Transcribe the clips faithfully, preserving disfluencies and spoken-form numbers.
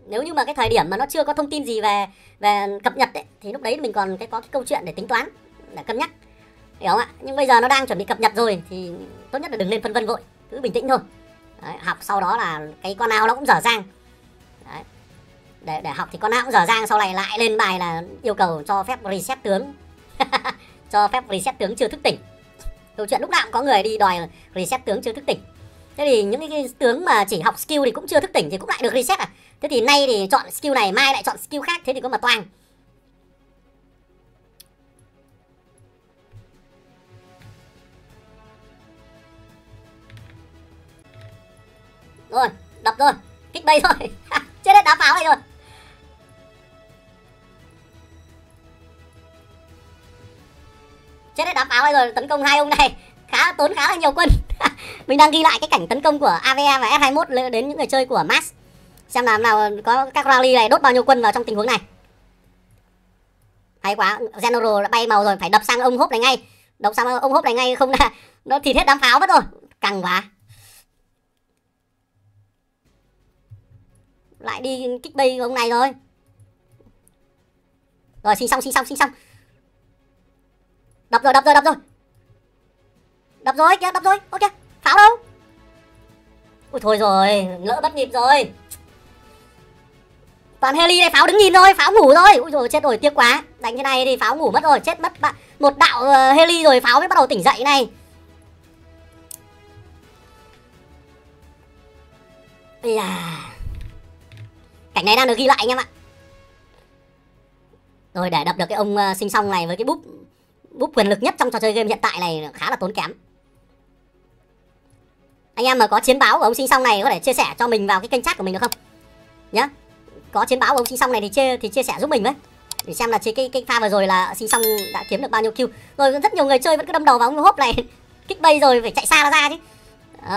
Nếu như mà cái thời điểm mà nó chưa có thông tin gì về về cập nhật ấy, thì lúc đấy mình còn cái có cái câu chuyện để tính toán, để cân nhắc, hiểu không ạ? Nhưng bây giờ nó đang chuẩn bị cập nhật rồi thì tốt nhất là đừng nên phân vân vội, cứ bình tĩnh thôi. Đấy, học sau đó là cái con nào nó cũng dở dang. Đấy. Để để học thì con nào cũng dở dang, sau này lại lên bài là yêu cầu cho phép reset tướng. Cho phép reset tướng chưa thức tỉnh. Câu chuyện lúc nào cũng có người đi đòi reset tướng chưa thức tỉnh. Thế thì những cái tướng mà chỉ học skill thì cũng chưa thức tỉnh thì cũng lại được reset à? Thế thì nay thì chọn skill này, mai lại chọn skill khác, thế thì có mà toang. Rồi, đập rồi, kích bay rồi. Chết hết đá pháo này rồi. Chết hết đá pháo này rồi, tấn công hai ông này khá tốn khá là nhiều quân. Mình đang ghi lại cái cảnh tấn công của a vê e và ép hai mốt đến những người chơi của Max, xem làm nào có các rally này đốt bao nhiêu quân vào trong tình huống này. Hay quá, General đã bay màu rồi, phải đập sang ông hốp này ngay. Đập sang ông hốp này ngay, không là nó thịt hết đám pháo mất rồi. Căng quá. Lại đi kích bay ông này rồi. Rồi, sinh xong, sinh xong, sinh xong. Đập rồi, đập rồi, đập rồi. Đập rồi, kìa, đập rồi, ok. Pháo đâu? Ui thôi rồi, lỡ bắt nhịp rồi. Toàn heli này, pháo đứng nhìn rồi, pháo ngủ rồi. Ui rồi chết rồi, tiếc quá. Đánh thế này thì pháo ngủ mất rồi, chết mất một đạo heli rồi pháo mới bắt đầu tỉnh dậy này. Ây da. Cảnh này đang được ghi lại anh em ạ. Rồi để đập được cái ông uh, sinh song này với cái búp búp quyền lực nhất trong trò chơi game hiện tại này khá là tốn kém. Anh em mà có chiến báo của ông sinh song này có thể chia sẻ cho mình vào cái kênh chat của mình được không? Nhá. Có chiến báo của ông sinh song này thì chia thì chia sẻ giúp mình với. Để xem là cái cái, cái pha vừa rồi là sinh song đã kiếm được bao nhiêu kill. Rồi rất nhiều người chơi vẫn cứ đâm đầu vào ông hốp này. Kích bay rồi phải chạy xa ra chứ. Đó.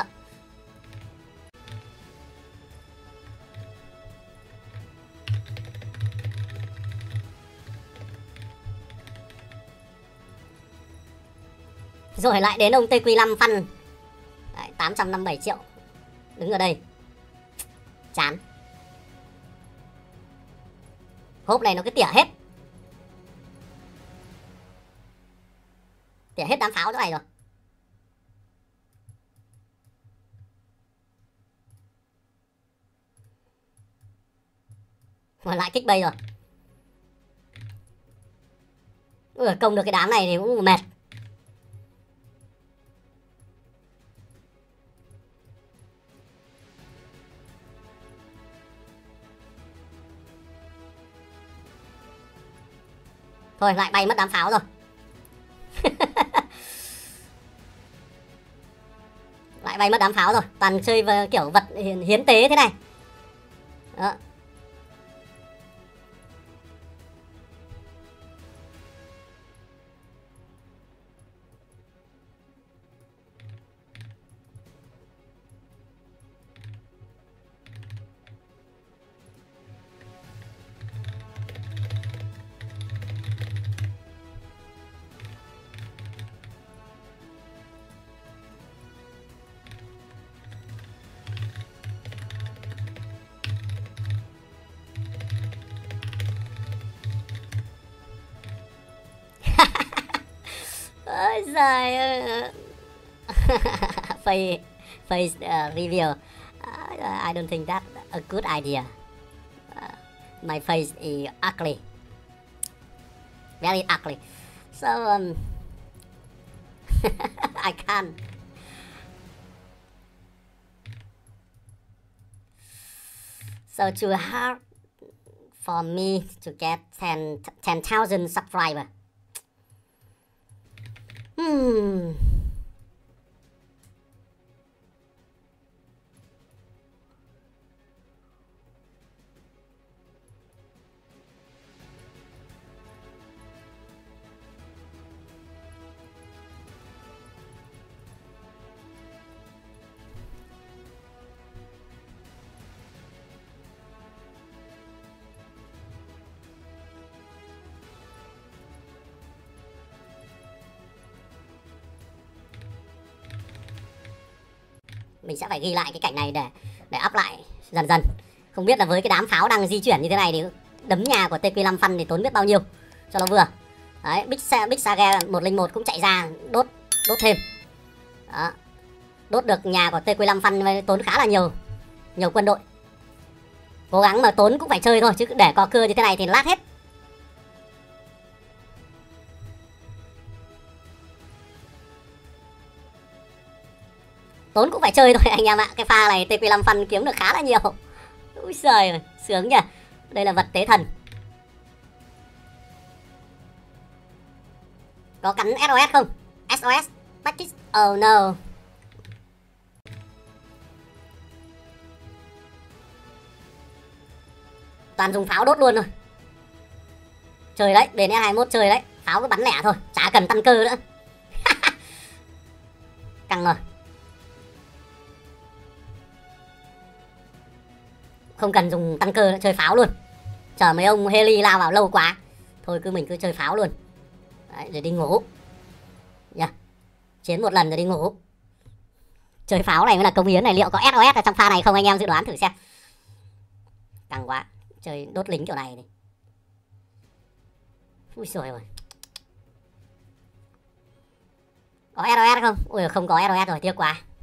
Rồi lại đến ông tê quy năm phân. Đấy, tám trăm năm mươi bảy triệu. Đứng ở đây. Chán. Hốp này nó cứ tỉa hết. Tỉa hết đám pháo chỗ này rồi. Mà lại kích bay rồi. Ui, công được cái đám này thì cũng mệt. Thôi lại bay mất đám pháo rồi. Lại bay mất đám pháo rồi. Toàn chơi kiểu vật hiến tế thế này. Đó. Ôi giời ơi. Face, face uh, review. Uh, I don't think that's a good idea. Uh, my face is ugly. Very ugly. So um, I can't. So too hard for me to get ten ten thousand subscribers. Hmm. Mình sẽ phải ghi lại cái cảnh này để để up lại dần dần. Không biết là với cái đám pháo đang di chuyển như thế này thì đấm nhà của tê quy năm Fun thì tốn biết bao nhiêu cho nó vừa. Đấy, Big, Sa Big Saga một không một cũng chạy ra đốt đốt thêm. Đó. Đốt được nhà của tê quy năm Fun tốn khá là nhiều nhiều quân đội. Cố gắng mà tốn cũng phải chơi thôi, chứ để co cưa như thế này thì lát hết. Tốn cũng phải chơi thôi anh em ạ. Cái pha này tê quy năm Fun kiếm được khá là nhiều. Úi giời, sướng nhỉ. Đây là vật tế thần. Có cắn ét o ét không? ét o ét package. Oh no. Toàn dùng pháo đốt luôn thôi. Chơi đấy, đến S hai mốt chơi đấy. Pháo cứ bắn lẻ thôi, chả cần tăng cơ nữa. Căng rồi. Không cần dùng tăng cơ nữa, chơi pháo luôn. Chờ mấy ông heli lao vào lâu quá. Thôi cứ mình cứ chơi pháo luôn. Đấy, rồi đi ngủ. Yeah. Chiến một lần rồi đi ngủ. Chơi pháo này mới là công hiến này. Liệu có ét o ét ở trong pha này không anh em dự đoán thử xem. Căng quá. Chơi đốt lính kiểu này này. Ui xồi rồi. Có ét o ét không? Ui không có ét o ét rồi, tiếc quá.